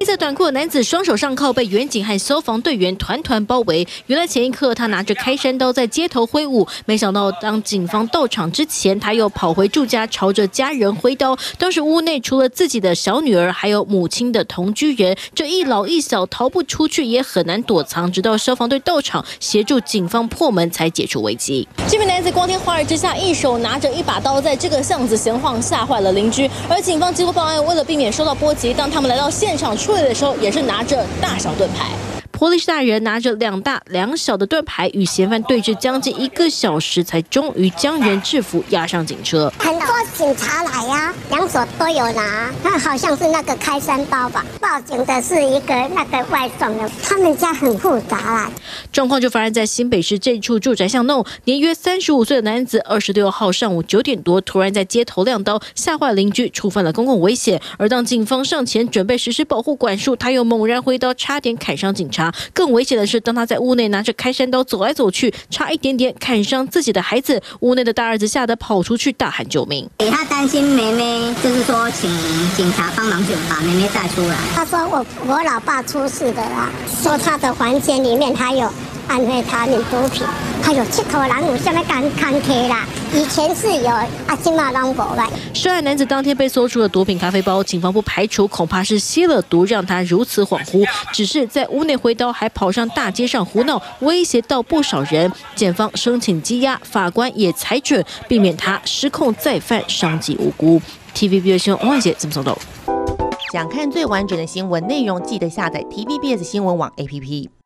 黑色短裤的男子双手上铐，被远警和消防队员团团包围。原来前一刻他拿着开山刀在街头挥舞，没想到当警方到场之前，他又跑回住家，朝着家人挥刀。当时屋内除了自己的小女儿，还有母亲的同居人，这一老一小逃不出去，也很难躲藏。直到消防队到场协助警方破门，才解除危机。这名男子光天化日之下，一手拿着一把刀，在这个巷子闲晃，吓坏了邻居。而警方接获报案，为了避免受到波及，当他们来到现场处理的时候，也是拿着大小盾牌。波利士大人拿着2大2小的盾牌，与嫌犯对峙将近1个小时，才终于将人制服，押上警车。 很多警察来呀，2手都有拿，那好像是那个开山刀吧。报警的是一个那个外送的，他们家很复杂啦。 状况就发生在新北市这处住宅巷弄，年约35岁的男子26号上午9点多，突然在街头亮刀，吓坏邻居，触犯了公共危险。而当警方上前准备实施保护管束，他又猛然挥刀，差点砍伤警察。更危险的是，当他在屋内拿着开山刀走来走去，差一点点砍伤自己的孩子。屋内的大儿子吓得跑出去大喊救命。 他担心妹妹，就是说请警察帮忙就把妹妹带出来。 他说我老爸出事的啦，说他的房间里面还有安非他命毒品，还有7口人有什么看起啦？以前是有，现在都没了。 涉案男子当天被搜出了毒品咖啡包，警方不排除恐怕是吸了毒让他如此恍惚，只是在屋内挥刀，还跑上大街上胡闹，威胁到不少人。检方申请羁押，法官也裁准避免他失控再犯，伤及无辜。TVBS 新闻王姐怎么报道？ 想看最完整的新闻内容，记得下载 TVBS 新闻网 APP。